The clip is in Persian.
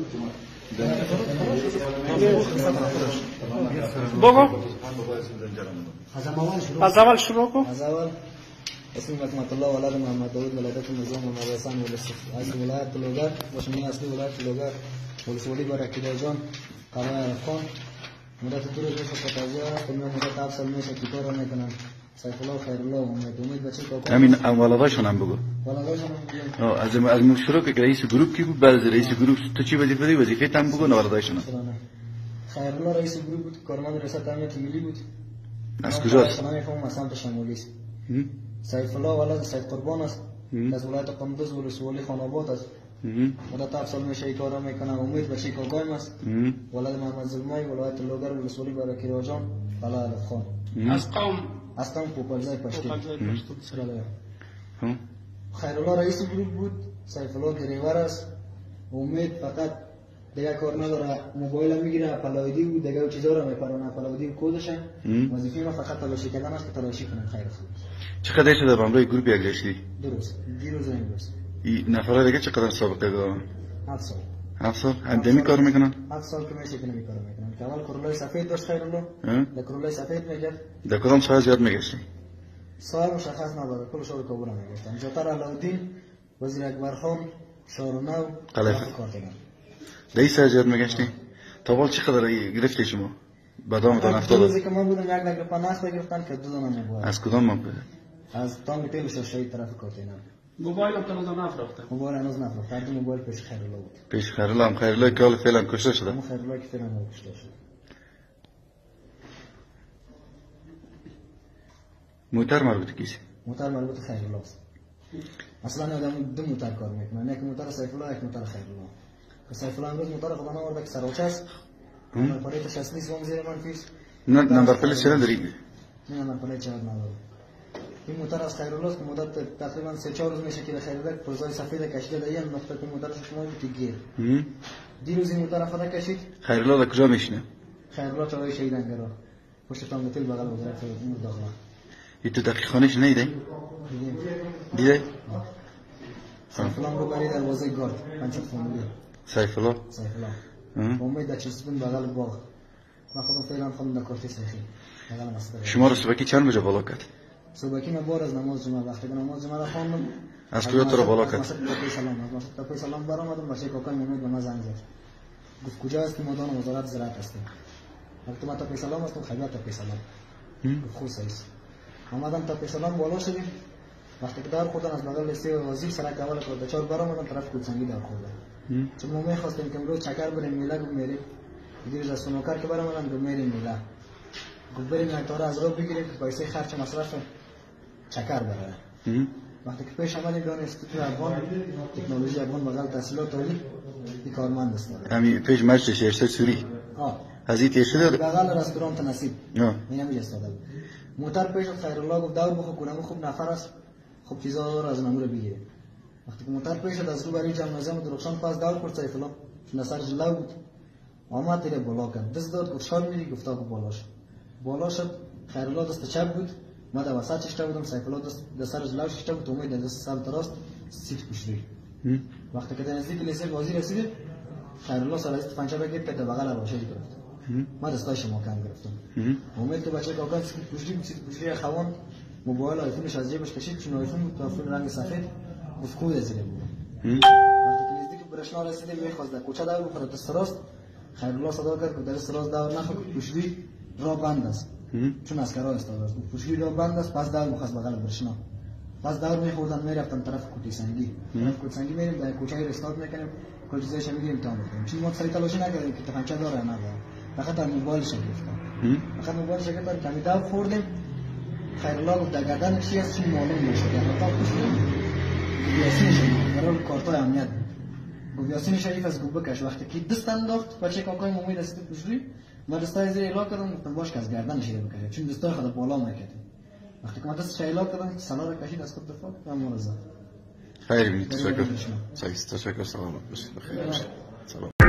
بگو از اول شروع کن. از اول اسم رحمت الله ولد محمد داود ولادت نظام محمد حسن از ولایت لوگر باشنی اصلی ولایت لوگر ولسوالی برکیده جان قرار خان مدت دو روز قطعیه کمی مدت 7 سال میشه که کار میکنن سیف الله خیر الله امید بچه کاکا همین ولاداشون هم بگو. ولاداشون از شروع که رئیس گروه کی بود؟ بعد رئیس گروه تو چی وظیفه داری؟ وظیفه هم بگو ولاداشون. خیر الله رئیس گروه بود، کارمند ریاست امنیت ملی بود. از کجاست؟ من میفهمم از سمت شمالی است. سیف الله ولد سید قربان است. از ولایت قندوز ولسوالی خاناباد است. مدت 7 سال میشه کار میکنه. امید بچه کاکایم است. ولد محمد زلمای ولایت لوگر ولسوالی برکیده جان بلال خان. از قوم پوپلزای پشتی. خیر الله رئیس گروه بود. سیف الله دریور است. امید فقط دیگه کار نداره، موبایل میگیره، پلاویدی بود، دیگه چیزا رو میپرونه، پلاویدی و کدش. وظیفه ما فقط تلاشی کردن است که تلاشی کنیم. خیر خوب. چقدر شده با امروز گروه گشتی؟ 2 روز. دیروز امروز. این نفرا دیگه چقدر سابقه دارن؟ 7 سال. 7 سال؟ همدمی کار میکنن؟ 7 سال که میشه که نمیکار میکنن. که اول کرولای سفید داشت خیر الله. در کرولای سفید میگرد. در کدام سال زیاد میگشتی؟ سال مشخص نداره، کل شهر کابل میگشتن. جاتر علاءالدین، وزیر اکبر خان، شارنو، خلیفه. کارتگان. دایی سال زیاد میگشتی؟ تا حال چقدر گرفتی شما؟ بدام دان افتاد. روزی که من بودم یک نگرفت نخ بگرفتن که 2 دانه موبایل. از کدام منطقه؟ از تانگ تیل شاشه‌ای طرف کارتگان. موبایل هم تنها نفروخته. موبایل هنوز نفروخته. هر دو موبایل پیش خیر الله بود. پیش خیر الله هم خیر الله که حال فعلا کشته شده. خیر الله که فعلا کشته شده. موتر مربوط کیست؟ موتر مربوط خیر الله است. اصلا آدم 2 موتر کار میکنه. یک موتر سیف الله، یک موتر خیر الله. سیف الله امروز موتر خدا نورده که سراچه است. نمبر پلیتش اصلی سوم زیر منفیس. نه نمبر پلیت چرا داری؟ نه نمبر پلیت چرا نداره. این موتر از خیر الله است که مدت تقریبا 3-4 روز میشه که خیر الله پرزای سفید کشیده در این نقطه که موتر شما بود گیر. دیروز این موتر خدا کشید. خیر الله کجا میشینه؟ خیر الله چای شهیدنگرا. پشت تانگ تل بغل وزارت امور داخله. این تو دقیق خانهش نیده؟ دیده؟ سیف الله رو برای دروازه گارد پنچت فامیلی. سیف الله؟ سیف الله. امید در چسبون بغل باغ. من خودم فعلا خودم در کارتی سیخی. شما رو صبحی چند بجه بالا کرد؟ صبحی من بار از نماز جمعه وقتی که نماز جمعه را خواندم از کجا تو رو بالا کرد؟ مسجد تپه سلام برآمدم بچه کاکای امید به من زنگ زد. گفت کجا هستی؟ مدان وزارت زراعت هستیم. وقتی من تپه سلام هستم خیبر تپه سلام. گفت خوب است. آمدم تپه سلام بالا شدیم. وقتی که دار خوردن از بغل لیسته وزیر سرک اول کار چهار برآمدم طرف کوچنگی دار خوردن. چون ما می‌خواستیم که امروز چکر بریم میله گفت میریم. دیروز از سونوکر که برآمدم گفت میریم میله. گفت بریم یک تاره از راه بگیریم که پیسه خرچ مصرف چکر بره. وقتی که پیش آمدیم بیان استودیو افغان تکنولوژی افغان بغل تحصیلات عالی این کارمند است. همین پیش مجلس ارشاد سوری. از این تیشه بغل رستوران نصیب. این همینجا استاده بود. موتر پیش خیر الله گفت دور بخو کنم خوب نفر است. خوب چیزا رو از نمور بگیره. وقتی که موتر پیش از رو برای جمع نظام درخشان پاس دور کرد سیف الله چون سر جلا بود. آمد تیره بالا کرد. دست داد گفت شال میری گفتا گفت بالا شد. خیر الله دست چپ بود. ما در وسط چشته بودم سیف الله دست سر جلو چشته بود امید دست سمت راست سیت پشتی. وقتی که نزدیک لیسه بازی رسید خیر الله سر از پنجه بگیر که در بغل راشه گرفت. ما دستای شما کم گرفتم. امید که بچه کاکا سیت پشتی خوان موبایل آیفونش از جیبش کشید چون آیفون بود آیفون رنگ سفید گفت کود از زیر بود. وقتی که نزدیک برشنا رسیدیم میخواست در کوچه دور بخوره دست راست خیر الله صدا کرد که در دست راست دور نخواد پشتی را بند است. چون اسکرا استاد است پشتی را بند است پس دور مخواست بغل برشنا پس دور میخوردن میرفتن طرف کوتی سنگی کوچه میریم در کوچه رستارت میکنیم کل چیزایش میگیریم تا میکنیم چون ما سری تلاشی نکردیم که تفنگچه داره یا نداره فقط از موبایلش گرفتم فقط موبایلش گرفتم کمی دور خوردیم خیر الله گفت در گردن چی است چون معلوم نشد در اتاق پشتیم یاسین شریف قرار کارتای امنیت گفت یاسین شریف از گوبه کش وقتی که دست انداخت بچه کاکای امید است پشتی ما دستای زیر الا کردم گفتم باش که از گردنش رو بکشه چون دستای خود بالا میکرد وقتی که ما دستش الا کردم سلا رو کشید از خود دفاع و ما رو زد خیر بینید تشکر سلامت باشید بخیر باشید سلام